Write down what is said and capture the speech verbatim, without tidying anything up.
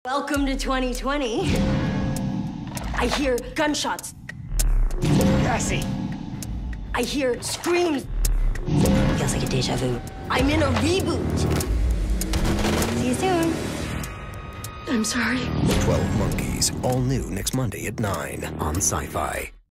Welcome to twenty twenty. I hear gunshots. Cassie. I hear screams. Feels like a deja vu. I'm in a reboot. See you soon. I'm sorry. twelve Monkeys, all new next Monday at nine on Sci-Fi.